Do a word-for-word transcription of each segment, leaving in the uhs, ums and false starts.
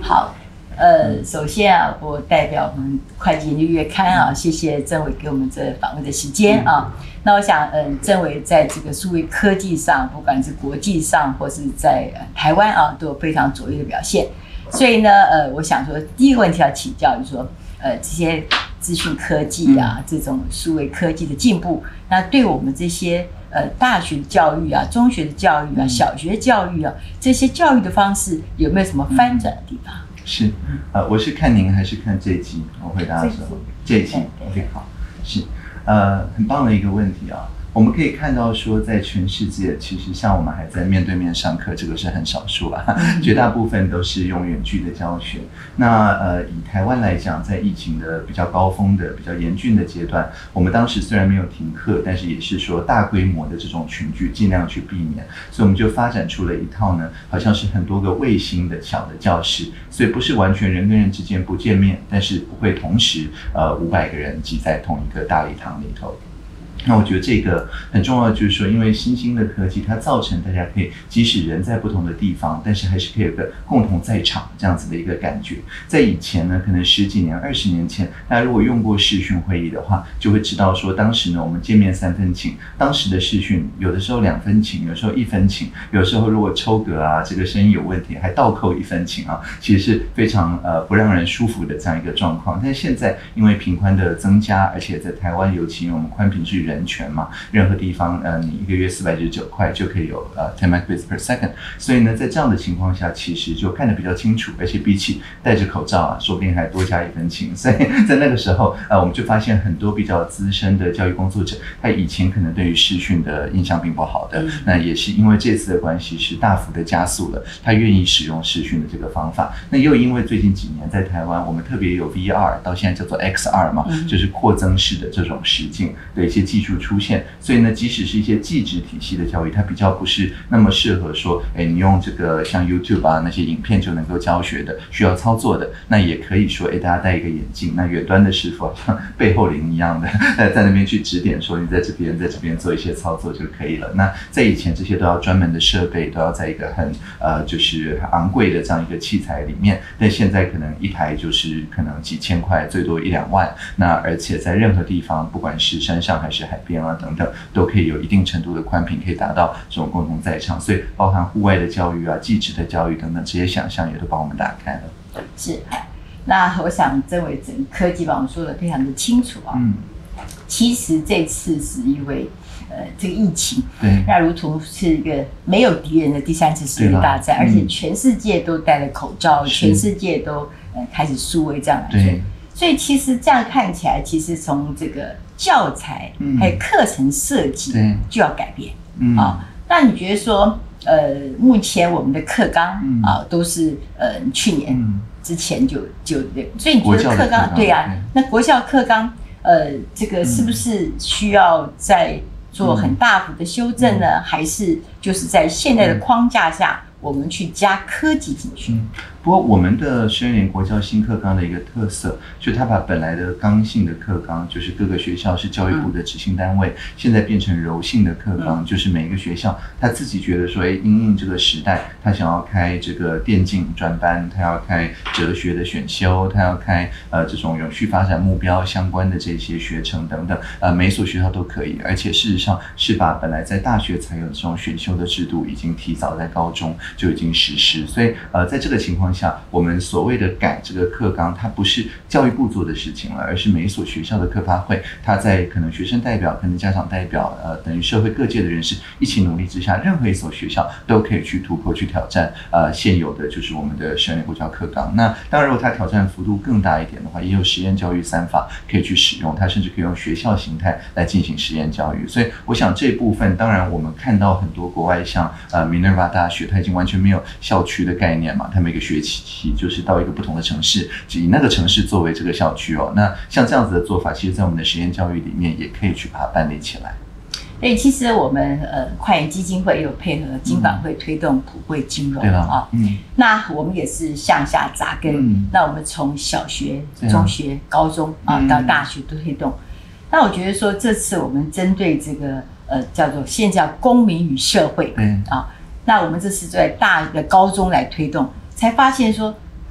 好，呃，首先啊，我代表我们会计研究月刊啊，谢谢郑伟给我们这访问的时间啊。那我想，嗯、呃，郑伟在这个数位科技上，不管是国际上或是在、呃、台湾啊，都有非常卓越的表现。所以呢，呃，我想说，第一个问题要请教，就是说，呃，这些资讯科技啊，这种数位科技的进步，那对我们这些呃大学教育啊、中学的教育啊、小学教育啊，这些教育的方式有没有什么翻转的地方？ 是，呃，我是看您还是看这一集？我回答的时候，这一集 ，OK， 好，是，呃，很棒的一个问题啊。我们可以看到说，在全世界，其实像我们还在面对面上课，这个是很少数啦，绝大部分都是用远距的教学。那呃，以台湾来讲，在疫情的比较高峰的、比较严峻的阶段，我们当时虽然没有停课，但是也是说大规模的这种群聚，尽量去避免，所以我们就发展出了一套呢，好像是很多个卫星的小的教室，所以不是完全人跟人之间不见面，但是不会同时呃五百个人挤在同一个大礼堂里头。那我觉得这个很重要，就是说，因为新兴的科技，它造成大家可以即使人在不同的地方，但是还是可以有个共同在场这样子的一个感觉。在以前呢，可能十几年、二十年前，大家如果用过视讯会议的话，就会知道说，当时呢，我们见面三分情，当时的视讯有的时候两分情，有时候一分情，有时候如果抽格啊，这个声音有问题，还倒扣一分情啊，其实是非常呃不让人舒服的这样一个状况。但是现在因为频宽的增加，而且在台湾，尤其因为我们宽频是人权嘛，任何地方呃你一个月四百九十九块就可以有呃ten megabits per second， 所以呢在这样的情况下，其实就看得比较清楚，而且比起戴着口罩啊，说不定还多加一分情。所以在那个时候呃我们就发现很多比较资深的教育工作者，他以前可能对于视讯的印象并不好的，那也是因为这次的关系是大幅的加速了，他愿意使用视讯的这个方法。那又因为最近几年在台湾，我们特别有 V R， 到现在叫做 X R 嘛，就是扩增式的这种实境的一些技术出现，所以呢，即使是一些技职体系的教育，它比较不是那么适合说，哎，你用这个像 YouTube 啊那些影片就能够教学的，需要操作的，那也可以说，哎，大家戴一个眼镜，那远端的师傅好像背后灵一样的，在那边去指点说，你在这边在这边做一些操作就可以了。那在以前这些都要专门的设备，都要在一个很呃就是昂贵的这样一个器材里面，但现在可能一台就是可能几千块，最多一两万。那而且在任何地方，不管是山上还是海边啊等等，都可以有一定程度的宽频，可以达到这种共同在场。所以包含户外的教育啊、技职的教育等等，这些想象也都帮我们打开了。 是，那我想郑伟整个科技把我们说的非常的清楚啊。嗯，其实这次是因为呃这个疫情，对，那如同是一个没有敌人的第三次世界大战，而且全世界都戴了口罩，全世界都呃开始数位这样来说。所以其实这样看起来，其实从这个教材还有课程设计就要改变、嗯、啊。那你觉得说，呃，目前我们的课纲、嗯、啊都是呃去年之前就就所以你觉得课纲对啊？那国校课纲呃这个是不是需要再做很大幅的修正呢？嗯、还是就是在现在的框架下，我们去加科技进去？嗯不过，我们的十二年国教新课纲的一个特色，就是它把本来的刚性的课纲，就是各个学校是教育部的执行单位，嗯、现在变成柔性的课纲，嗯、就是每个学校他自己觉得说，哎，因应这个时代，他想要开这个电竞专班，他要开哲学的选修，他要开呃这种永续发展目标相关的这些学程等等，呃，每所学校都可以，而且事实上是把本来在大学才有这种选修的制度，已经提早在高中就已经实施，所以呃，在这个情况下。我们所谓的改这个课纲，它不是教育部做的事情了，而是每一所学校的课发会，它在可能学生代表、可能家长代表，呃，等于社会各界的人士一起努力之下，任何一所学校都可以去突破、去挑战，呃，现有的就是我们的十二年国教课纲。那当然，如果它挑战幅度更大一点的话，也有实验教育三法可以去使用，它甚至可以用学校形态来进行实验教育。所以，我想这部分，当然我们看到很多国外像呃 Minerva 大学，它已经完全没有校区的概念嘛，它每个学期就是到一个不同的城市，以那个城市作为这个校区哦。那像这样子的做法，其实在我们的实验教育里面也可以去把它办理起来。 所以其实我们呃快研基金会也有配合金管会推动普惠金融啊、嗯，那我们也是向下扎根。嗯、那我们从小学、中学、高中啊到大学都推动。那我觉得说这次我们针对这个呃叫做现在叫公民与社会啊，那我们这次在大的高中来推动。才发现说，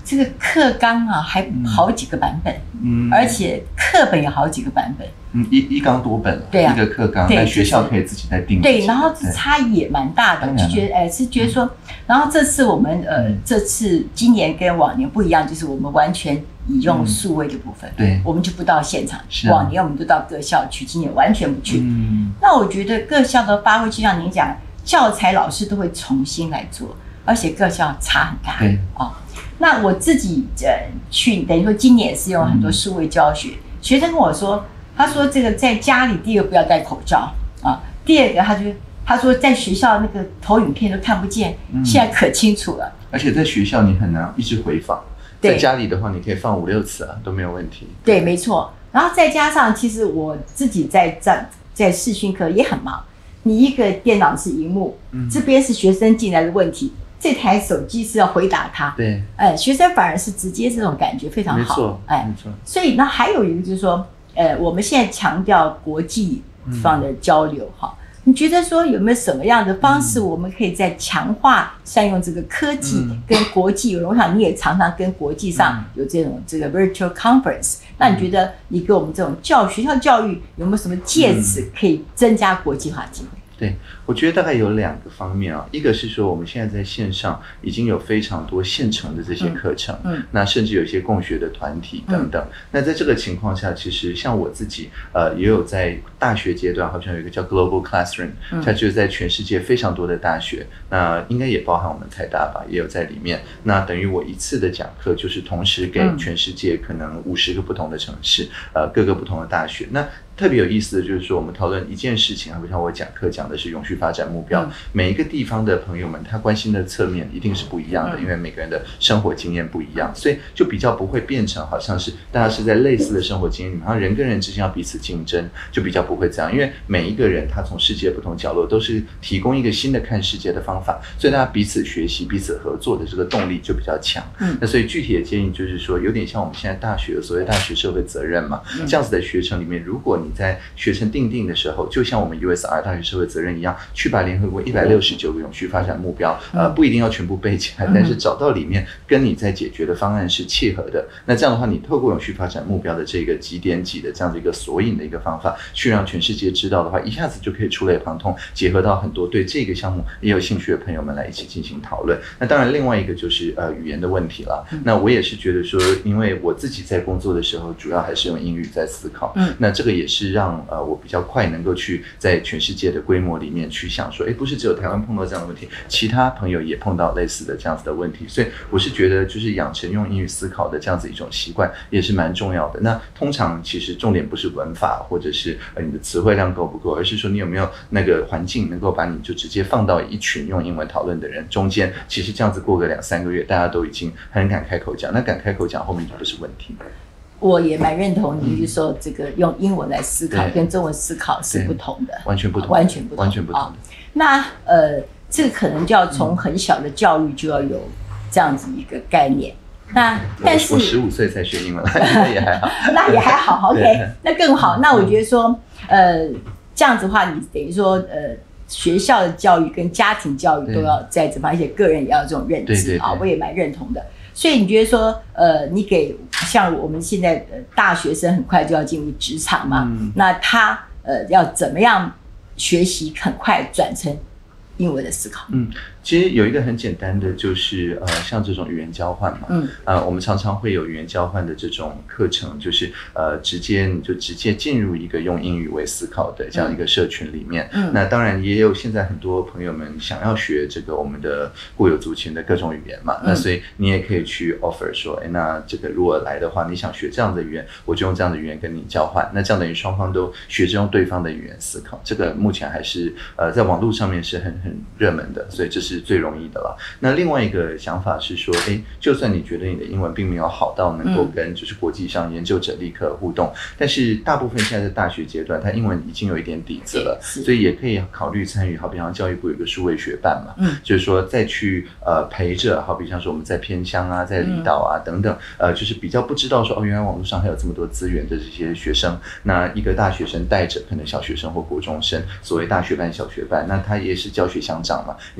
这个课纲啊，还好几个版本，嗯，而且课本有好几个版本， 嗯，一一纲多本， 对啊， 一个课纲，但学校可以自己再定。 对，然后这差异也蛮大的，就觉得哎，是觉得说，然后这次我们呃，这次今年跟往年不一样，就是我们完全以用数位的部分， 对， 我们就不到现场，往年我们就到各校去，今年完全不去。嗯，那我觉得各校的发挥，就像您讲，教材老师都会重新来做，而且各校差很大， 对哦。那我自己呃去，等于说今年也是用很多数位教学。嗯、学生跟我说，他说这个在家里，第一个不要戴口罩啊，第二个他就他说在学校那个投影片都看不见，嗯、现在可清楚了。 而且在学校你很难一直回放，在家里的话你可以放五六次啊都没有问题。 对，没错。然后再加上，其实我自己在在在视讯课也很忙，你一个电脑是萤幕，嗯、这边是学生进来的问题。这台手机是要回答他， 对， 哎，学生反而是直接这种感觉非常好， 没错， 哎， 没错。 所以那还有一个就是说，呃，我们现在强调国际方的交流哈、嗯，你觉得说有没有什么样的方式，我们可以在强化善用这个科技跟国际？我想你也常常跟国际上有这种这个 virtual conference，、嗯、那你觉得你给我们这种教学校教育有没有什么借此可以增加国际化机会？ 对，我觉得大概有两个方面啊，一个是说我们现在在线上已经有非常多现成的这些课程，嗯，嗯那甚至有一些共学的团体等等。嗯、那在这个情况下，其实像我自己，呃，也有在大学阶段，好像有一个叫 Global Classroom，、嗯、它就是在全世界非常多的大学，那应该也包含我们台大吧，也有在里面。那等于我一次的讲课就是同时给全世界可能五十个不同的城市，呃，各个不同的大学。那特别有意思的就是说，我们讨论一件事情，好比像我讲课讲的是永续发展目标，嗯、每一个地方的朋友们他关心的侧面一定是不一样的，嗯、因为每个人的生活经验不一样，所以就比较不会变成好像是大家是在类似的生活经验里面，好像人跟人之间要彼此竞争，就比较不会这样，因为每一个人他从世界不同角落都是提供一个新的看世界的方法，所以大家彼此学习、彼此合作的这个动力就比较强。嗯、那所以具体的建议就是说，有点像我们现在大学所谓大学社会责任嘛，嗯、这样子的学程里面，如果你在学程定定的时候，就像我们 U S R 大学社会责任一样，去把联合国一百六十九个永续发展目标，呃，不一定要全部背起来，但是找到里面跟你在解决的方案是契合的。那这样的话，你透过永续发展目标的这个几点几的这样的一个索引的一个方法，去让全世界知道的话，一下子就可以触类旁通，结合到很多对这个项目也有兴趣的朋友们来一起进行讨论。那当然，另外一个就是呃语言的问题了。那我也是觉得说，因为我自己在工作的时候，主要还是用英语在思考，嗯，那这个也是让呃，我比较快能够去在全世界的规模里面去想说，哎，不是只有台湾碰到这样的问题，其他朋友也碰到类似的这样子的问题，所以我是觉得就是养成用英语思考的这样子一种习惯也是蛮重要的。那通常其实重点不是文法或者是呃你的词汇量够不够，而是说你有没有那个环境能够把你就直接放到一群用英文讨论的人中间，其实这样子过个两三个月，大家都已经很敢开口讲，那敢开口讲后面就不是问题。 我也蛮认同你，就是说这个用英文来思考跟中文思考是不同的， 完全不同， 完全不同， 完全不同。 哦、那呃，这个可能就要从很小的教育就要有这样子一个概念。那但是我十五岁才学英文，那也还好， 那也还好 ，OK， 那更好。那我觉得说，呃，这样子的话，你等于说，呃，学校的教育跟家庭教育都要在这方面，而且个人也要有这种认知啊，我也蛮认同的。所以你觉得说，呃，你给像我们现在呃大学生很快就要进入职场嘛，嗯、那他呃要怎么样学习很快转成英文的思考？ 嗯，其实有一个很简单的，就是呃，像这种语言交换嘛，嗯，呃，我们常常会有语言交换的这种课程，就是呃，直接你就直接进入一个用英语为思考的这样一个社群里面。嗯，那当然也有现在很多朋友们想要学这个我们的固有族群的各种语言嘛，嗯、那所以你也可以去 offer 说，哎，那这个如果来的话，你想学这样的语言，我就用这样的语言跟你交换，那这样等于双方都学着用对方的语言思考。这个目前还是呃在网络上面是很很热门的，所以这是最容易的了。那另外一个想法是说，哎，就算你觉得你的英文并没有好到能够跟就是国际上研究者立刻互动，嗯、但是大部分现在在大学阶段，他英文已经有一点底子了，所以也可以考虑参与。好比像教育部有个数位学办嘛，嗯、就是说再去呃陪着，好比像说我们在偏乡啊，在离岛啊、嗯、等等，呃，就是比较不知道说哦，原来网络上还有这么多资源的这些学生，那一个大学生带着可能小学生或国中生，所谓大学班、小学班，那他也是教学相长嘛，你在教他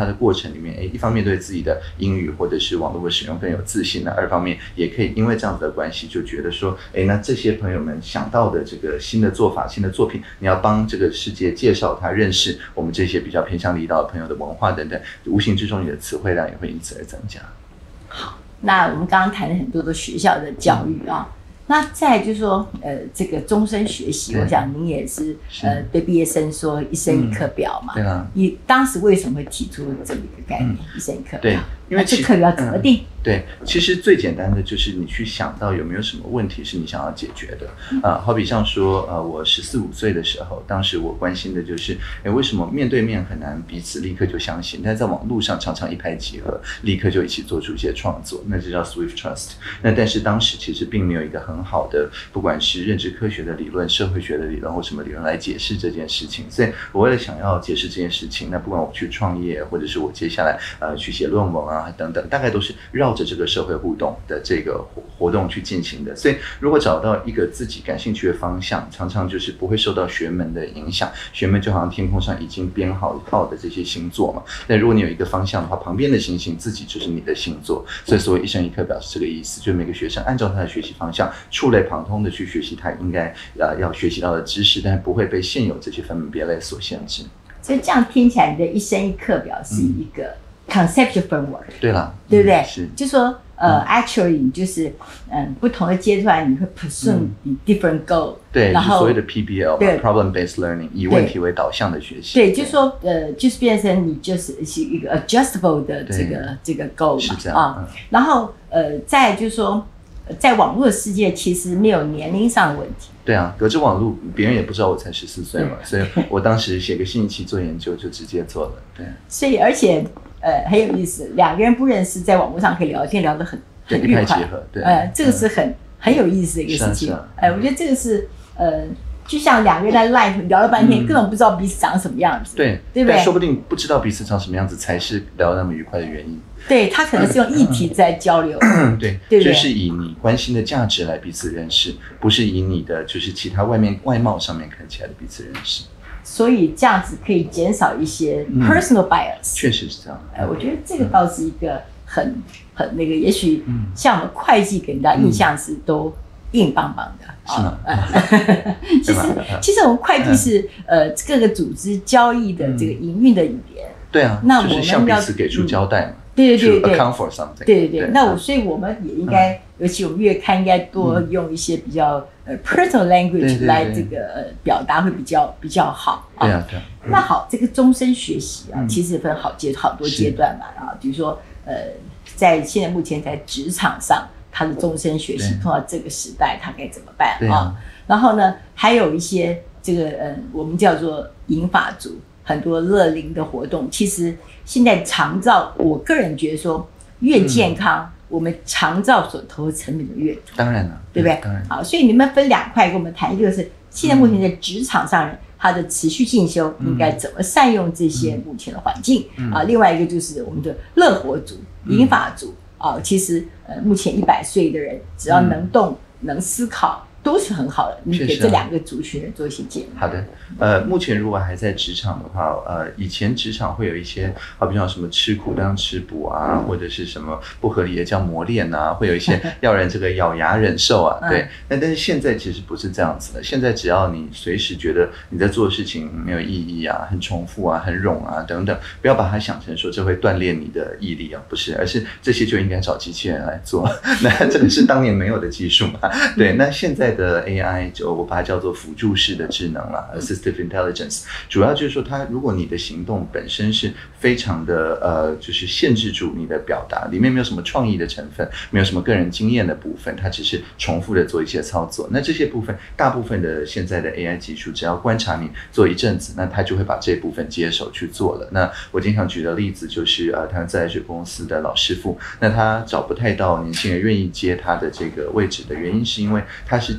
它的过程里面，哎，一方面对自己的英语或者是网络的使用更有自信，那二方面也可以因为这样子的关系，就觉得说，哎，那这些朋友们想到的这个新的做法、新的作品，你要帮这个世界介绍他认识我们这些比较偏向离岛的朋友的文化等等，无形之中你的词汇量也会因此而增加。 好，那我们刚刚谈了很多的学校的教育啊。嗯，那再就是说，呃，这个终身学习，我想您也是呃对毕业生说一生一课表嘛。嗯，对啊。你当时为什么会提出这么一个概念，嗯，一生一课表？对，因为这课表怎么定？嗯， 对，其实最简单的就是你去想到有没有什么问题是你想要解决的。嗯，呃，好比像说，呃，我十四五岁的时候，当时我关心的就是，哎，为什么面对面很难彼此立刻就相信，但在网络上常常一拍即合，立刻就一起做出一些创作，那就叫 Swift Trust。那但是当时其实并没有一个很好的，不管是认知科学的理论、社会学的理论或什么理论来解释这件事情，所以我为了想要解释这件事情，那不管我去创业，或者是我接下来呃去写论文啊等等，大概都是绕着这个社会互动的这个活动去进行的。所以如果找到一个自己感兴趣的方向，常常就是不会受到学门的影响。学门就好像天空上已经编好好的这些星座嘛，但如果你有一个方向的话，旁边的星星自己就是你的星座。所以所谓一生一课表是这个意思，就是每个学生按照他的学习方向触类旁通的去学习他应该呃要学习到的知识，但不会被现有这些分门别类所限制。 所以这样听起来，你的一生一课表是一个 conceptual framework。 对了， 对不对？ 嗯，是， 就说呃、嗯、，actually 就是嗯不同的阶段你会 pursue different goal。 对，然后所谓的 P B L 对 problem based learning， 以问题为导向的学习。 对，就是说呃，就是变成你就是一个 adjustable 的这个这个 goal 嘛， 是这样啊。 嗯，然后呃，再就是说。在网络的世界，其实没有年龄上的问题。 对啊，隔着网络，别人也不知道我才十四岁嘛，所以我当时写个信息做研究就直接做了。对， 所以而且呃很有意思，两个人不认识，在网络上可以聊天，聊得很很愉快。 对， 呃，这个是很、嗯、很有意思的一个事情。哎、呃，我觉得这个是呃。就像两个人在 live 聊了半天，嗯，根本不知道彼此长什么样子， 对， 对不对？ 但说不定不知道彼此长什么样子，才是聊得那么愉快的原因。 对，他可能是用议题在交流， 嗯，对，对对，就是以你关心的价值来彼此认识，不是以你的就是其他外面外貌上面看起来的彼此认识。 所以这样子可以减少一些 personal bias， 确实是这样。 哎，我觉得这个倒是一个很很那个，也许像我们会计给人家印象是都硬邦邦的。 是吗？ 其实，其实我们会计是呃各个组织交易的这个营运的语言。 对啊，那我们要就是向彼此给出交代嘛。 对对对对 ，account for something。 对对对，那我所以我们也应该，尤其我们月刊应该多用一些比较呃 personal language 来这个表达会比较比较好。 对啊对啊。 那好，这个终身学习啊，其实分好阶好多阶段嘛啊，比如说呃，在现在目前在职场上。他的终身学习碰到这个时代，他该怎么办啊？啊然后呢，还有一些这个嗯，我们叫做银发族，很多乐龄的活动。其实现在长照，我个人觉得说，越健康，嗯、我们长照所投的成本就越多。 当然了， 对不对？ 当然。 好，所以你们分两块跟我们谈，一个是现在目前在职场上人。他的持续进修应该怎么善用这些目前的环境、嗯、啊？另外一个就是我们的乐活族、银发族。啊，其实呃，目前一百岁的人只要能动、嗯、能思考，都是很好的。你给这两个族群人做一些建议。 好的，呃，目前如果还在职场的话，呃，以前职场会有一些，好比像什么吃苦当吃补啊，或者是什么不合理的叫磨练啊，会有一些要人这个咬牙忍受啊，对。那、嗯、但是现在其实不是这样子的，现在只要你随时觉得你在做的事情没有意义啊，很重复啊，很冗啊等等，不要把它想成说这会锻炼你的毅力啊，不是，而是这些就应该找机器人来做。那这个是当年没有的技术嘛？对，那现在的 A I 就我把它叫做辅助式的智能啦 ，assistive intelligence， 主要就是说它如果你的行动本身是非常的呃，就是限制住你的表达，里面没有什么创意的成分，没有什么个人经验的部分，它只是重复的做一些操作。那这些部分，大部分的现在的 A I 技术，只要观察你做一阵子，那它就会把这部分接手去做了。那我经常举的例子就是呃，台湾自来水公司的老师傅，那他找不太到年轻人愿意接他的这个位置的原因，是因为他是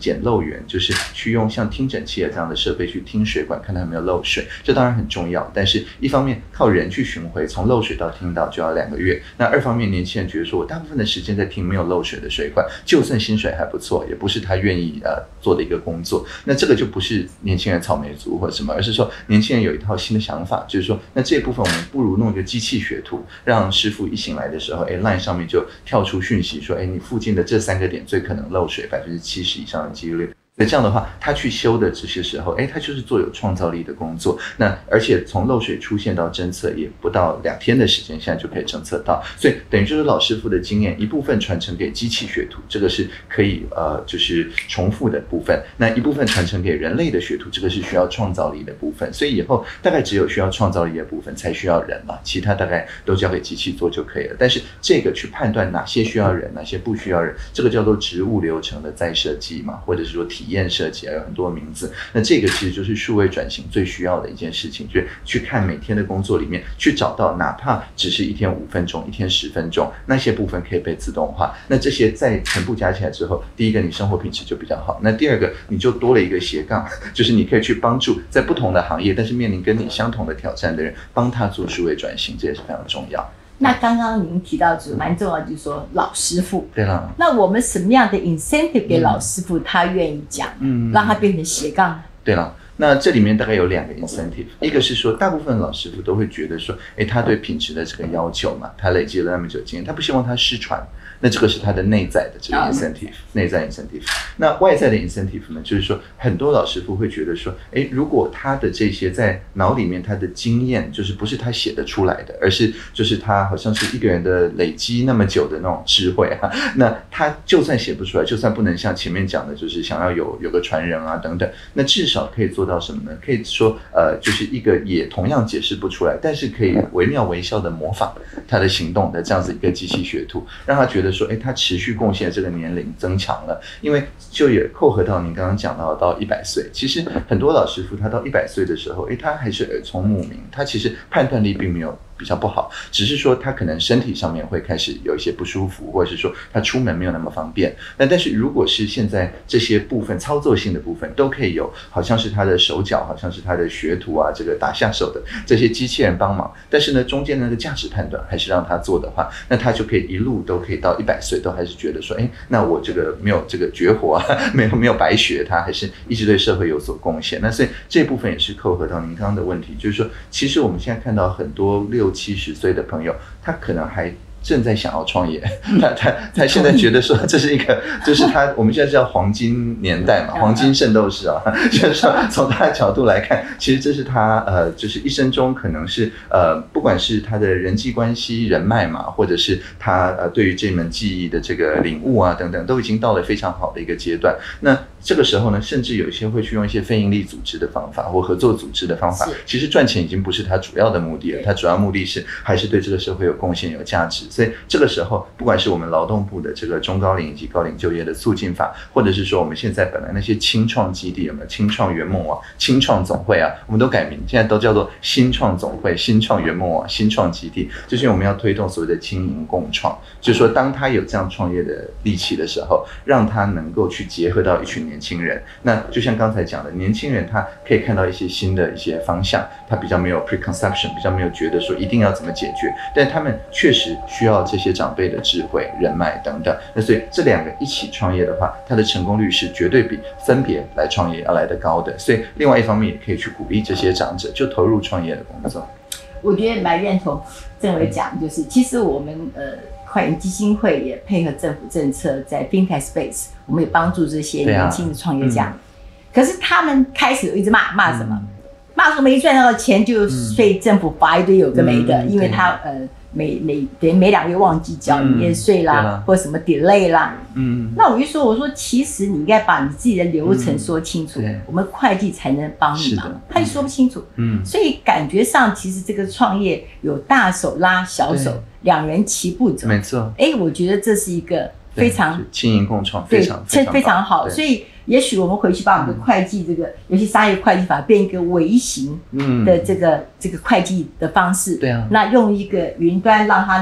检漏源，就是去用像听诊器这样的设备去听水管，看它有没有漏水，这当然很重要。但是一方面靠人去巡回，从漏水到听到就要两个月。那二方面，年轻人觉得说我大部分的时间在听没有漏水的水管，就算薪水还不错，也不是他愿意呃做的一个工作。那这个就不是年轻人草莓族或者什么，而是说年轻人有一套新的想法，就是说那这一部分我们不如弄一个机器学徒，让师傅一醒来的时候，哎 ，line 上面就跳出讯息说，哎，你附近的这三个点最可能漏水，百分之七十以上的几率。那这样的话，他去修的这些时候，哎，他就是做有创造力的工作。那而且从漏水出现到侦测也不到两天的时间，现在就可以侦测到。所以等于就是老师傅的经验一部分传承给机器学徒，这个是可以呃就是重复的部分。那一部分传承给人类的学徒，这个是需要创造力的部分。所以以后大概只有需要创造力的部分才需要人了，其他大概都交给机器做就可以了。但是这个去判断哪些需要人，哪些不需要人，这个叫做职务流程的再设计嘛，或者是说体体验设计还有很多名字，那这个其实就是数位转型最需要的一件事情，就是去看每天的工作里面，去找到哪怕只是一天五分钟、一天十分钟，那些部分可以被自动化。那这些在全部加起来之后，第一个你生活品质就比较好，那第二个你就多了一个斜杠，就是你可以去帮助在不同的行业，但是面临跟你相同的挑战的人，帮他做数位转型，这也是非常重要。 那刚刚您提到就是蛮重要，就是说老师傅。 对了。 那我们什么样的 incentive 给老师傅，嗯、他愿意讲，嗯，让他变成斜杠？ 对了。那这里面大概有两个 incentive， 一个是说，大部分老师傅都会觉得说，哎，他对品质的这个要求嘛，他累积了那么久经验，他不希望他失传。那这个是他的内在的这个 incentive， 内在 incentive。那外在的 incentive 呢，就是说很多老师傅会觉得说，哎，如果他的这些在脑里面他的经验，就是不是他写得出来的，而是就是他好像是一个人的累积那么久的那种智慧啊，那他就算写不出来，就算不能像前面讲的，就是想要有有个传人啊等等，那至少可以做到什么呢？可以说呃，就是一个也同样解释不出来，但是可以惟妙惟肖的模仿他的行动的这样子一个机器学徒，让他觉得说，哎，他持续贡献这个年龄增强了，因为就也扣合到您刚刚讲到到一百岁，其实很多老师傅他到一百岁的时候，哎，他还是耳聪目明，他其实判断力并没有比较不好，只是说他可能身体上面会开始有一些不舒服，或者是说他出门没有那么方便。那但是如果是现在这些部分操作性的部分都可以有，好像是他的手脚，好像是他的学徒啊，这个打下手的这些机器人帮忙，但是呢中间那个价值判断还是让他做的话，那他就可以一路都可以到一百岁都还是觉得说，哎，那我这个没有这个绝活啊，没有没有白学，他还是一直对社会有所贡献。那所以这部分也是扣合到您刚刚的问题，就是说其实我们现在看到很多六六七十岁的朋友，他可能还正在想要创业，他他他现在觉得说这是一个，就是他我们现在叫黄金年代嘛，黄金圣斗士啊，就是说从他的角度来看，其实这是他呃，就是一生中可能是呃，不管是他的人际关系人脉嘛，或者是他呃对于这门技艺的这个领悟啊等等，都已经到了非常好的一个阶段。那这个时候呢，甚至有一些会去用一些非营利组织的方法或合作组织的方法，其实赚钱已经不是他主要的目的了，他主要目的是还是对这个社会有贡献有价值。所以这个时候，不管是我们劳动部的这个中高龄以及高龄就业的促进法，或者是说我们现在本来那些青创基地，有没有青创圆梦网、青创总会啊，我们都改名，现在都叫做新创总会、新创圆梦网、新创基地，就是我们要推动所谓的青银共创，就是说当他有这样创业的力气的时候，让他能够去结合到一群年轻人。那就像刚才讲的，年轻人他可以看到一些新的一些方向，他比较没有 preconception， 比较没有觉得说一定要怎么解决，但他们确实需要这些长辈的智慧、人脉等等。那所以这两个一起创业的话，它的成功率是绝对比分别来创业要来得高的。所以另外一方面也可以去鼓励这些长者就投入创业的工作。 我觉得蛮认同政委讲，就是其实我们呃快银基金会也配合政府政策，在 FinTech Space， 我们也帮助这些年轻的创业家。啊嗯、可是他们开始有一直骂骂什么？嗯、骂说没赚到的钱就被政府罚一堆有的没的，嗯、因为他呃每每等于每两个月忘记缴营业税啦，嗯、或者什么 delay 啦。嗯，那我就说，我说其实你应该把你自己的流程说清楚，嗯、我们会计才能帮你忙。他就说不清楚，嗯，所以感觉上其实这个创业有大手拉小手。两人齐步走， 没错。 哎，我觉得这是一个非常青银共创，非常非常非常好。所以也许我们回去把我们的会计这个，嗯、尤其商业会计法变一个微型的这个、嗯、这个会计的方式，对啊，那用一个云端让它能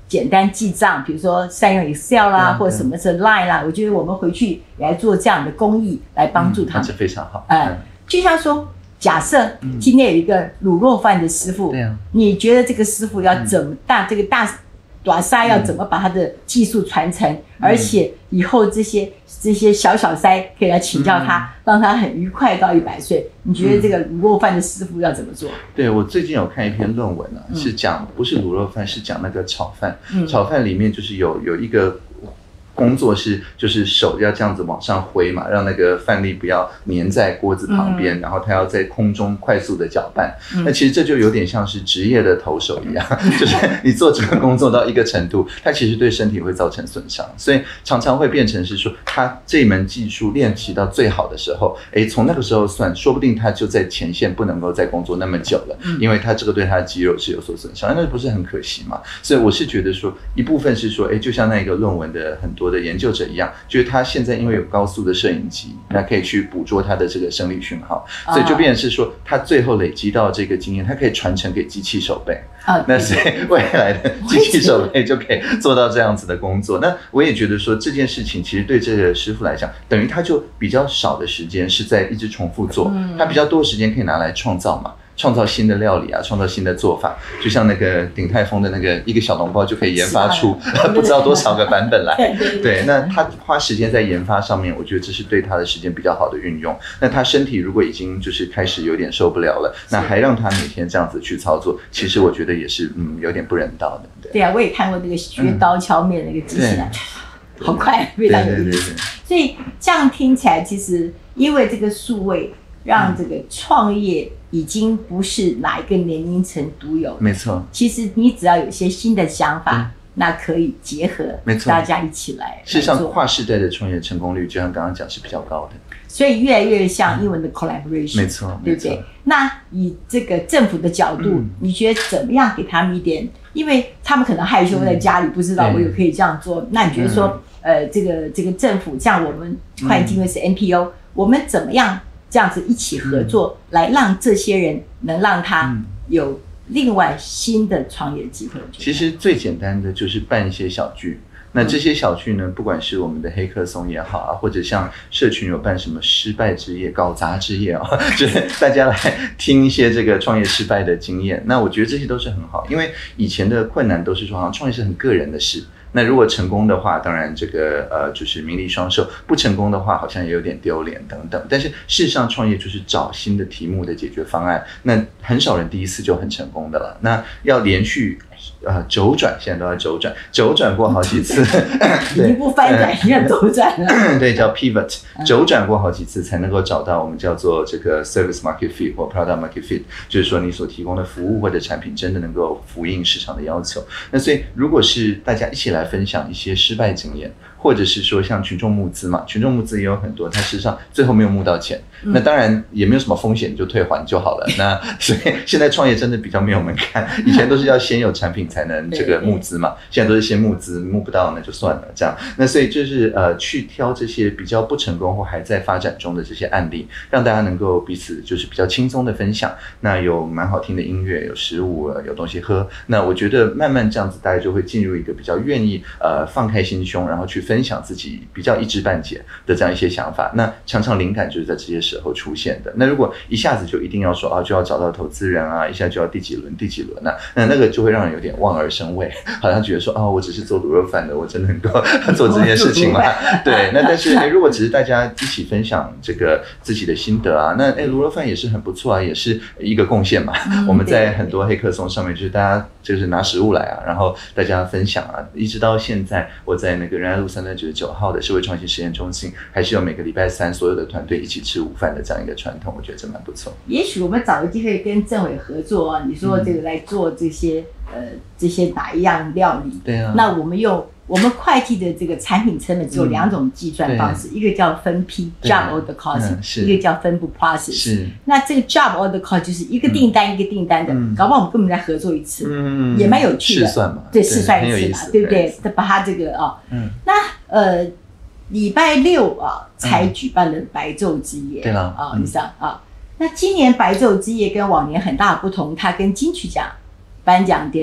简单记账，比如说善用 Excel 啦，或者什么是 Line 啦，我觉得我们回去也来做这样的公益来帮助他们， 这非常好。 呃，就像说，假设今天有一个卤肉饭的师傅， 对啊， 你觉得这个师傅要怎么大这个大短塞要怎么把他的技术传承，而且以后这些这些小小塞可以来请教他，让他很愉快到一百岁。你觉得这个卤肉饭的师傅要怎么做？ 对，我最近有看一篇论文啊，是讲不是卤肉饭，是讲那个炒饭。炒饭里面就是有有一个工作是就是手要这样子往上挥嘛，让那个饭粒不要粘在锅子旁边，嗯、然后它要在空中快速的搅拌。嗯、那其实这就有点像是职业的投手一样，就是你做这个工作到一个程度，它其实对身体会造成损伤，所以常常会变成是说，他这门技术练习到最好的时候，哎，从那个时候算，说不定他就在前线不能够再工作那么久了，嗯、因为他这个对他的肌肉是有所损伤，那不是很可惜嘛？所以我是觉得说，一部分是说，哎，就像那个论文的很多的研究者一样，就是他现在因为有高速的摄影机，那可以去捕捉他的这个生理讯号，所以就变成是说，他最后累积到这个经验，他可以传承给机器手背。啊，那所以未来的机器手背就可以做到这样子的工作。那我也觉得说这件事情其实对这个师傅来讲，等于他就比较少的时间是在一直重复做，他比较多的时间可以拿来创造嘛。创造新的料理啊，创造新的做法，就像那个鼎泰丰的那个一个小笼包就可以研发出不知道多少个版本来。对，那他花时间在研发上面，我觉得这是对他的时间比较好的运用。那他身体如果已经就是开始有点受不了了，那还让他每天这样子去操作，其实我觉得也是嗯有点不人道的。对, 对啊，我也看过那个削刀敲面那个机器人。嗯、好快，非常有意思。所以这样听起来，其实因为这个数位让这个创业已经不是哪一个年龄层独有， 没错。 其实你只要有一些新的想法，那可以结合，没错，大家一起来。 事实上，跨世代的创业成功率，就像刚刚讲是比较高的。 所以越来越像英文的 collaboration，、嗯、 没错， 对不对？那以这个政府的角度，嗯、你觉得怎么样给他们一点？因为他们可能害羞在家里，嗯、不知道我有可以这样做。那你觉得说，嗯、呃，这个这个政府，像我们快因为是 N P O，、嗯、我们怎么样这样子一起合作，嗯、来让这些人能让他有另外新的创业机会？ 其实最简单的就是办一些小聚。那这些小聚呢，不管是我们的黑客松也好啊，或者像社群有办什么失败之夜、搞砸之夜啊，就是大家来听一些这个创业失败的经验。那我觉得这些都是很好，因为以前的困难都是说，好像创业是很个人的事。那如果成功的话，当然这个呃就是名利双收；不成功的话，好像也有点丢脸等等。但是事实上，创业就是找新的题目的解决方案。那很少人第一次就很成功的了。那要连续呃周转，现在都要周转，周转过好几次， 你不翻转，你要周转了。 对，叫 pivot， 周转过好几次才能够找到我们叫做这个 service market fit 或 product market fit， 就是说你所提供的服务或者产品真的能够符应市场的要求。那所以如果是大家一起来分享一些失败经验，或者是说像群众募资嘛，群众募资也有很多，它事实上最后没有募到钱，嗯、那当然也没有什么风险，你就退还就好了。那所以现在创业真的比较没有门槛，以前都是要先有产品才能这个募资嘛，现在都是先募资，募不到那就算了这样。那所以就是呃去挑这些比较不成功或还在发展中的这些案例，让大家能够彼此就是比较轻松的分享。那有蛮好听的音乐，有食物，有东西喝。那我觉得慢慢这样子，大家就会进入一个比较愿意呃放开心胸，然后去分享自己比较一知半解的这样一些想法。那常常灵感就是在这些时候出现的。那如果一下子就一定要说啊，就要找到投资人啊，一下就要第几轮第几轮啊，那那个就会让人有点望而生畏，好像觉得说啊，我只是做卤肉饭的，我真的能够做这件事情吗？对，那但是哎，如果只是大家一起分享这个自己的心得啊，那哎，卤肉饭也是很不错啊，也是一个贡献嘛。嗯、我们在很多黑客松上面，就是大家就是拿食物来啊，然后大家分享啊，一直到现在，我在那个仁爱路三段九十九号的社会创新实验中心，还是有每个礼拜三所有的团队一起吃午饭的这样一个传统，我觉得这蛮不错。 也许我们找个机会跟政委合作啊，你说这个来做这些、嗯、呃这些哪一样料理？ 对啊。 那我们用我们会计的这个产品成本只有两种计算方式，嗯、一个叫分批 job order cost，、嗯、一个叫分布 process。是。那这个 job order cost 就是一个订单、嗯、一个订单的，嗯、搞不好我们根本再合作一次，嗯、也蛮有趣的。 试算嘛， 对，试算一次嘛，对不对？把它这个啊，嗯、那呃。礼拜六啊，才举办了白昼之夜， 对了啊，你知道啊？那今年白昼之夜跟往年很大的不同，它跟金曲奖颁奖典礼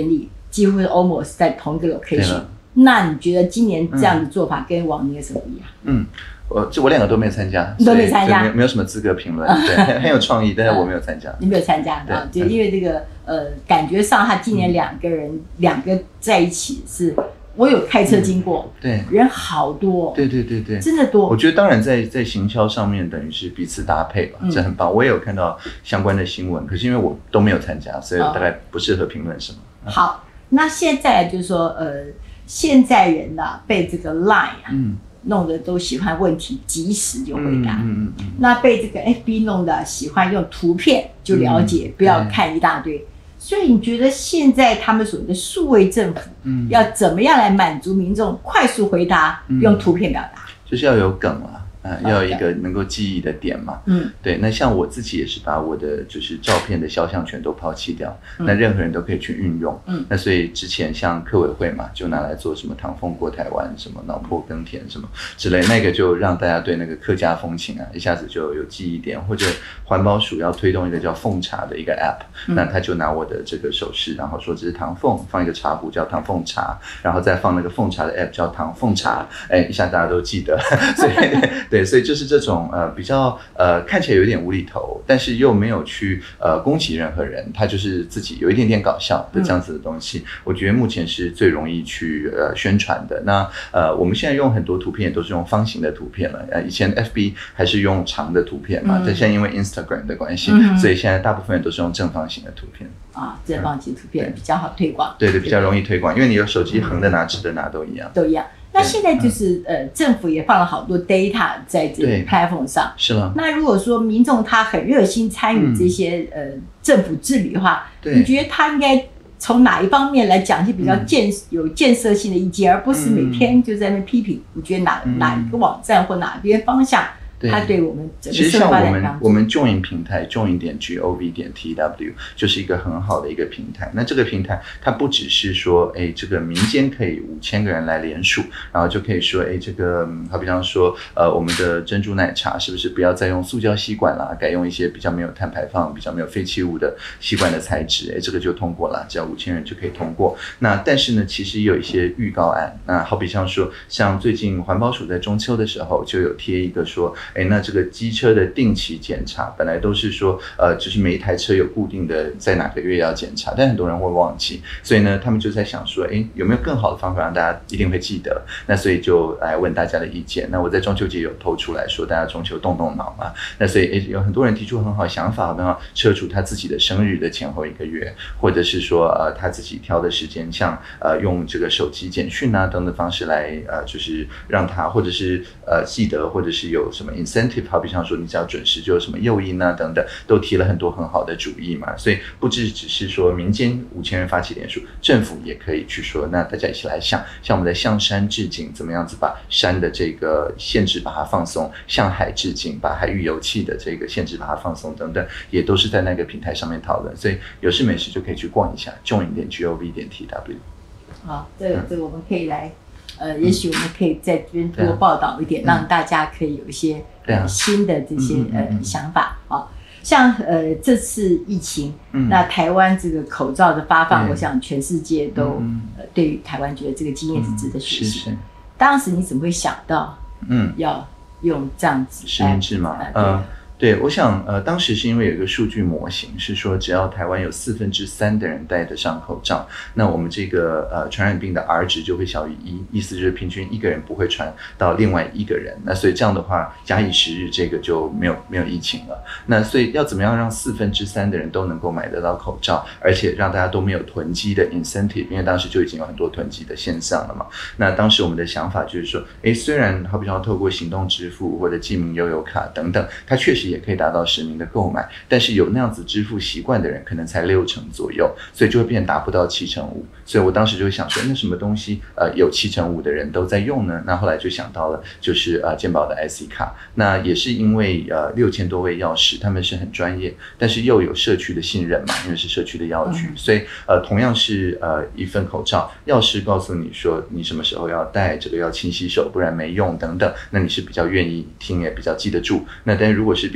几乎是 almost 在同一个 location。那你觉得今年这样的做法跟往年有什么不一样？ 嗯，我这我两个都没有参加， 都没参加， 没有没有什么资格评论。对，很有创意，但是我没有参加。 你没有参加啊？就因为这个呃，感觉上他今年两个人、嗯、两个在一起是。我有开车经过， 嗯、对， 人好多， 对对对对， 真的多。 我觉得当然在在行销上面等于是彼此搭配吧，嗯、这很棒。我也有看到相关的新闻，可是因为我都没有参加，所以我大概不适合评论什么。 嗯、好，那现在就是说，呃，现在人呐、啊、被这个 Line 啊，嗯、弄得都喜欢问题及时就回答，嗯嗯嗯、那被这个 F B 弄的喜欢用图片就了解，嗯、不要看一大堆。所以你觉得现在他们所谓的数位政府，嗯，要怎么样来满足民众快速回答，嗯、用图片表达？就是要有梗啊。呃，要有一个能够记忆的点嘛，嗯，对。那像我自己也是把我的就是照片的肖像权都抛弃掉，嗯、那任何人都可以去运用，嗯。那所以之前像客委会嘛，就拿来做什么唐凤过台湾，什么脑破耕田什么之类，那个就让大家对那个客家风情啊，一下子就有记忆点。或者环保署要推动一个叫奉茶的一个 app，嗯、那他就拿我的这个手势，然后说这是唐凤，放一个茶壶叫唐凤茶，然后再放那个奉茶的 app 叫唐凤茶，哎，一下大家都记得，所以。对，所以就是这种呃比较呃看起来有点无厘头，但是又没有去呃攻击任何人，他就是自己有一点点搞笑的这样子的东西，嗯、我觉得目前是最容易去呃宣传的。那呃我们现在用很多图片都是用方形的图片了，呃以前 F B 还是用长的图片嘛，但、嗯、现在因为 Instagram 的关系，嗯、所以现在大部分人都是用正方形的图片。啊，正方形图片、嗯、比较好推广。对对，比较容易推广，因为你有手机横的拿、直的拿都一样。都一样。那现在就是、嗯、呃，政府也放了好多 data 在这个 platform 上，是了。那如果说民众他很热心参与这些、嗯、呃政府治理的话，你觉得他应该从哪一方面来讲一些比较建、嗯、有建设性的意见，而不是每天就在那边批评？你觉得哪、嗯、哪一个网站或哪边方向？它对我们整个其实像我们我们 Join 平台 join 点 gov 点 tw 就是一个很好的一个平台。那这个平台它不只是说，哎，这个民间可以五千个人来联署，然后就可以说，哎，这个好比方说，呃，我们的珍珠奶茶是不是不要再用塑胶吸管啦，改用一些比较没有碳排放、比较没有废弃物的吸管的材质，哎，这个就通过了，只要五千人就可以通过。那但是呢，其实也有一些预告案，那好比像说，像最近环保署在中秋的时候就有贴一个说。哎，那这个机车的定期检查，本来都是说，呃，就是每一台车有固定的在哪个月要检查，但很多人会忘记，所以呢，他们就在想说，哎，有没有更好的方法让大家一定会记得？那所以就来问大家的意见。那我在中秋节有抛出来说，大家中秋动动脑嘛。那所以，哎，有很多人提出很好的想法，比方车主他自己的生日的前后一个月，或者是说，呃，他自己挑的时间，像呃用这个手机简讯啊等等方式来，呃，就是让他或者是呃记得，或者是有什么。incentive 好比像说你只要准时就有什么诱因啊等等，都提了很多很好的主意嘛，所以不只只是说民间五千人发起联署，政府也可以去说，那大家一起来想，像我们在向山致敬，怎么样子把山的这个限制把它放松，向海致敬，把海域油气的这个限制把它放松等等，也都是在那个平台上面讨论，所以有事没事就可以去逛一下 join 点 gov 点 tw。好，这个这个我们可以来。呃，也许我们可以在这边多报道一点，嗯、让大家可以有一些、呃、新的这些、嗯、呃想法啊。像呃这次疫情，嗯、那台湾这个口罩的发放，我想全世界都、嗯呃、对于台湾觉得这个经验是值得学习的。嗯、当时你怎么会想到，嗯，要用这样子实名制嘛？嗯。对，我想，呃，当时是因为有一个数据模型，是说只要台湾有四分之三的人戴得上口罩，那我们这个呃传染病的 R 值就会小于一，意思就是平均一个人不会传到另外一个人。那所以这样的话，假以时日，这个就没有没有疫情了。那所以要怎么样让四分之三的人都能够买得到口罩，而且让大家都没有囤积的 incentive， 因为当时就已经有很多囤积的现象了嘛。那当时我们的想法就是说，哎，虽然好比说透过行动支付或者记名悠游卡等等，它确实也可以达到实名的购买，但是有那样子支付习惯的人可能才六成左右，所以就会变达不到七成五。所以我当时就会想说，那什么东西呃有七成五的人都在用呢？那后来就想到了就是呃健保的 I C 卡，那也是因为呃六千多位药师他们是很专业，但是又有社区的信任嘛，因为是社区的药局，嗯、所以呃同样是呃一份口罩，药师告诉你说你什么时候要戴，这个要勤洗手，不然没用等等，那你是比较愿意听也比较记得住。那但是如果是变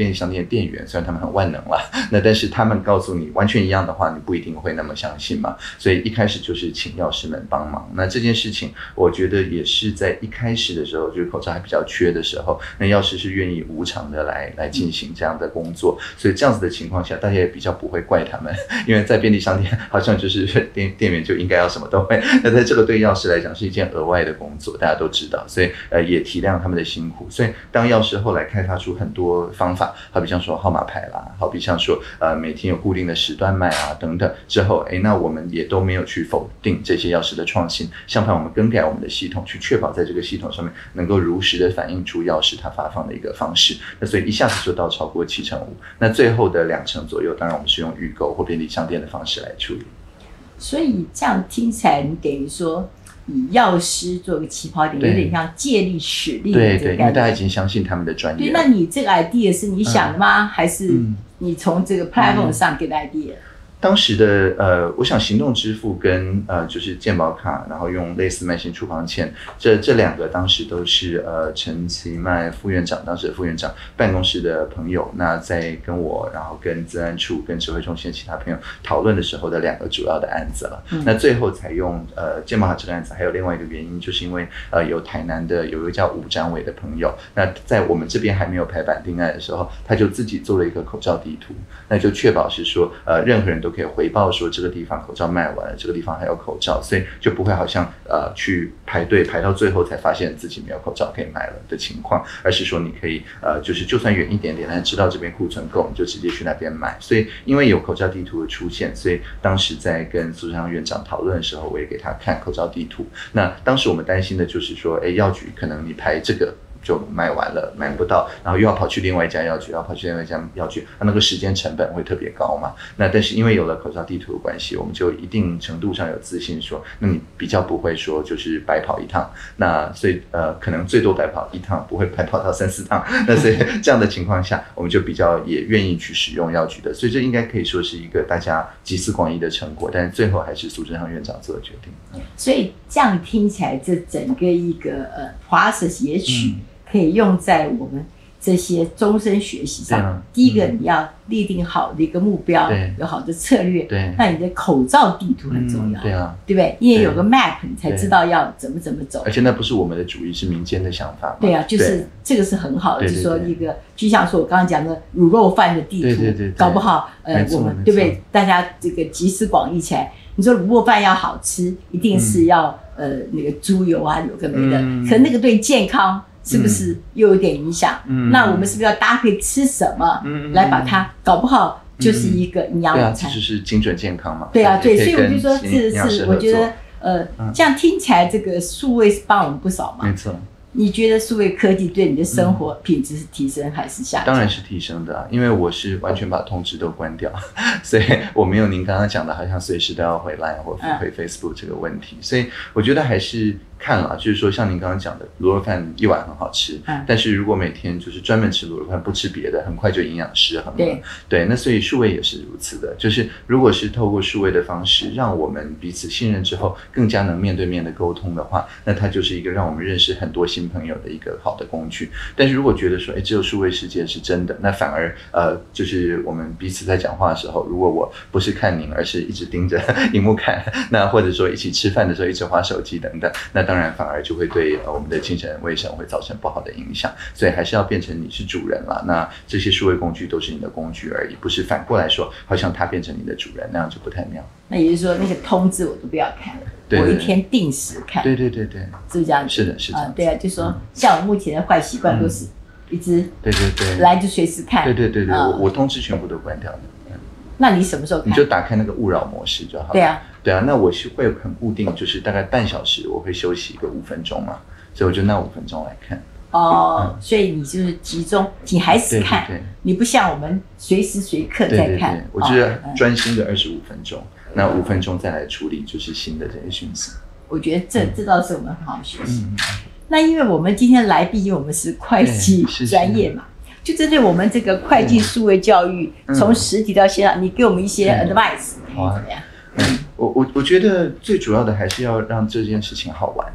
便利商店的店员，虽然他们很万能啦，那但是他们告诉你完全一样的话，你不一定会那么相信嘛。所以一开始就是请药师们帮忙。那这件事情，我觉得也是在一开始的时候，就是口罩还比较缺的时候，那药师是愿意无偿的来来进行这样的工作。所以这样子的情况下，大家也比较不会怪他们，因为在便利商店好像就是店店员就应该要什么都会。那在这个对药师来讲是一件额外的工作，大家都知道，所以呃也体谅他们的辛苦。所以当药师后来开发出很多方法，好比像说号码牌啦，好比像说呃每天有固定的时段卖啊等等之后，哎，那我们也都没有去否定这些药师的创新，相反我们更改我们的系统，去确保在这个系统上面能够如实的反映出药师他发放的一个方式。那所以一下子就到超过七成五，那最后的两成左右，当然我们是用预购或便利商店的方式来处理。 所以这样听起来，你等于说以药师做个起跑点，有点像借力使力的这个概念。对对， 因为大家已经相信他们的专业。 对，那你这个 idea 是你想的吗？嗯、还是你从这个 platform 上给的 idea？、嗯当时的呃，我想行动支付跟呃就是健保卡，然后用类似慢性处方签，这这两个当时都是呃陈其迈副院长当时的副院长办公室的朋友，那在跟我，然后跟资安处、跟指挥中心的其他朋友讨论的时候的两个主要的案子了。嗯、那最后采用呃健保卡这个案子，还有另外一个原因，就是因为呃有台南的有一个叫吴展伟的朋友，那在我们这边还没有排版定案的时候，他就自己做了一个口罩地图，那就确保是说呃任何人都可以回报说这个地方口罩卖完了，这个地方还有口罩，所以就不会好像呃去排队排到最后才发现自己没有口罩可以买了的情况，而是说你可以呃就是就算远一点点，但知道这边库存够，你就直接去那边买。所以因为有口罩地图的出现，所以当时在跟苏贞昌院长讨论的时候，我也给他看口罩地图。那当时我们担心的就是说，哎，药局可能你排这个就卖完了，买不到，然后又要跑去另外一家药局，要跑去另外一家药局，那个时间成本会特别高嘛。那但是因为有了口罩地图的关系，我们就一定程度上有自信说，那你比较不会说就是白跑一趟，那所以呃可能最多白跑一趟，不会白跑到三四趟。那所以这样的情况下，我们就比较也愿意去使用药局的，所以这应该可以说是一个大家集思广益的成果，但是最后还是苏贞昌院长做的决定。 所以这样听起来，这整个一个呃 process 也许、嗯可以用在我们这些终身学习上。啊、第一个，你要立定好的一个目标，有好的策略。对，那你的口罩地图很重要，嗯、对啊，对不对？因为有个 map， 你才知道要怎么怎么走。 而且那不是我们的主意，是民间的想法嘛。 对啊，就是这个是很好的，就是说一个，就像说我刚刚讲的卤肉饭的地图，对对 对, 对，搞不好呃，我们对不对？大家这个集思广益起来，你说卤肉饭要好吃，一定是要、嗯、呃那个猪油啊，有个没的，嗯、可那个对健康。是不是又有点影响？嗯，那我们是不是要搭配吃什么，嗯、来把它搞不好就是一个营养午餐？ 对啊，这就是精准健康嘛。 对啊，对，所以我就说是是，我觉得呃，这样听起来这个数位是帮我们不少嘛。 没错。 你觉得数位科技对你的生活品质是提升还是下降？ 当然是提升的啊，因为我是完全把通知都关掉，所以我没有您刚刚讲的好像随时都要回 Line 或回 Facebook 这个问题，所以我觉得还是看了，就是说像您刚刚讲的，卤肉饭一碗很好吃，嗯、但是如果每天就是专门吃卤肉饭不吃别的，很快就营养失衡了。对，对，那所以数位也是如此的，就是如果是透过数位的方式，让我们彼此信任之后，更加能面对面的沟通的话，那它就是一个让我们认识很多新朋友的一个好的工具。但是如果觉得说，哎，只有数位世界是真的，那反而呃，就是我们彼此在讲话的时候，如果我不是看您，而是一直盯着荧幕看，那或者说一起吃饭的时候一直滑手机等等，那当然反而就会对我们的精神卫生会造成不好的影响。所以还是要变成你是主人了，那这些数位工具都是你的工具而已，不是反过来说好像它变成你的主人，那样就不太妙。 那也就是说那个通知我都不要看，对对对，我一天定时看。 对对对对， 是不是这样子？ 是的，是的、呃。 对啊，就说、嗯、像我目前的坏习惯都是一直对对对来就随时看。 对对对对，嗯、我我通知全部都关掉的。 那你什么时候看？ 你就打开那个勿扰模式就好了。 对啊， 对啊，那我是会很固定，就是大概半小时我会休息一个五分钟嘛，所以我就那五分钟来看。 哦、嗯，所以你就是集中，你还是看，对对对，你不像我们随时随刻在看。 对对对，我就是专心的二十五分钟，哦、那五分钟再来处理就是新的这些讯息。 我觉得这这倒是我们很好学习。嗯、那因为我们今天来宾，因为我们是会计专业嘛。就针对我们这个会计数位教育，从、嗯、实体到线上，你给我们一些 advice，、嗯、好啊，怎么样？ 嗯，我我我觉得最主要的还是要让这件事情好玩。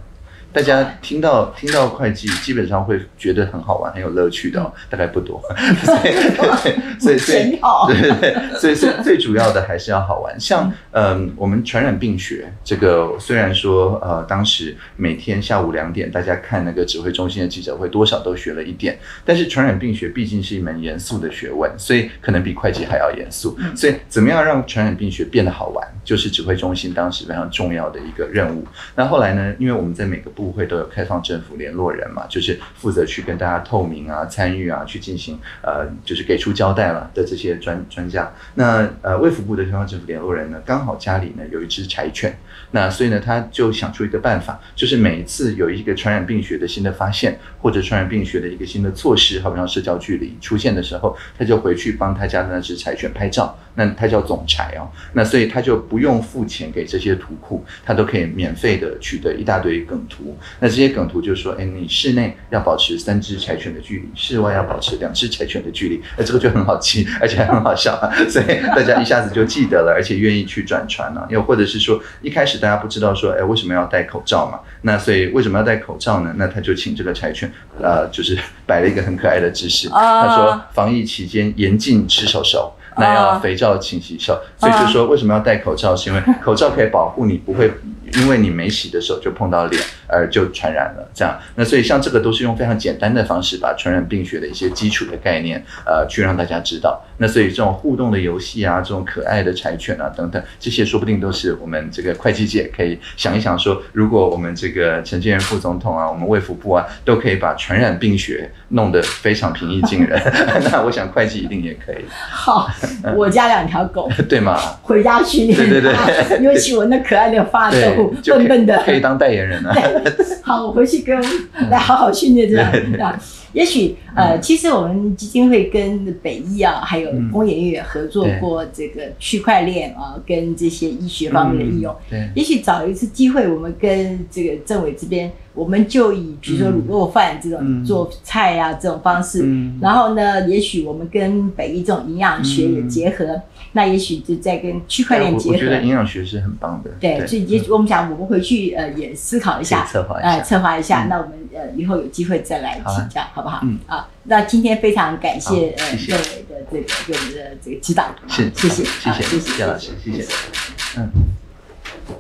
大家听到听到会计，基本上会觉得很好玩、很有乐趣的、哦，大概不多。所以，所以，对对对，所以所以最主要的还是要好玩。像嗯，我们传染病学这个，虽然说呃，当时每天下午两点，大家看那个指挥中心的记者会，多少都学了一点。但是传染病学毕竟是一门严肃的学问，所以可能比会计还要严肃。所以，怎么样让传染病学变得好玩，就是指挥中心当时非常重要的一个任务。那后来呢，因为我们在每个部会都有开放政府联络人嘛，就是负责去跟大家透明啊、参与啊，去进行呃，就是给出交代了的这些专专家。那呃，卫福部的开放政府联络人呢，刚好家里呢有一只柴犬，那所以呢，他就想出一个办法，就是每一次有一个传染病学的新的发现，或者传染病学的一个新的措施，好比像社交距离出现的时候，他就回去帮他家的那只柴犬拍照。那他叫总柴哦，那所以他就不用付钱给这些图库，他都可以免费的取得一大堆梗图。那这些梗图就说，哎，你室内要保持三只柴犬的距离，室外要保持两只柴犬的距离，那这个就很好记，而且还很好笑，所以大家一下子就记得了，而且愿意去转传了。又或者是说，一开始大家不知道说，哎，为什么要戴口罩嘛？那所以为什么要戴口罩呢？那他就请这个柴犬，呃，就是摆了一个很可爱的姿势，他说防疫期间严禁吃手手。那要肥皂勤洗手，所以就说为什么要戴口罩，是因为口罩可以保护你不会因为你没洗的手就碰到脸而就传染了，这样。那所以像这个都是用非常简单的方式把传染病学的一些基础的概念呃去让大家知道。那所以这种互动的游戏啊，这种可爱的柴犬啊等等，这些说不定都是我们这个会计界可以想一想说，如果我们这个陈建仁副总统啊，我们卫福部啊都可以把传染病学弄得非常平易近人那我想会计一定也可以。 好，我家两条狗对吗？ 回家训练， 对对对， 尤其我那可爱的发豆笨笨的， 可以当代言人啊。 好，我回去跟来好好训练这样这样。也许呃，其实我们基金会跟北医啊，还有工研院合作过这个区块链啊，跟这些医学方面的应用。 对， 也许找一次机会，我们跟这个政委这边，我们就以比如说卤肉饭这种做菜啊这种方式，然后呢，也许我们跟北医这种营养学也结合。那也许就在跟区块链结合， 我觉得营养学是很棒的。 对，所以也许我们想，我们回去呃也思考一下， 策划一下， 呃策划一下。那我们呃以后有机会再来请教，好不好？嗯啊，那今天非常感谢呃政委的这个对我们的这个指导， 是， 谢谢， 谢谢， 谢谢谢老师，谢谢，嗯。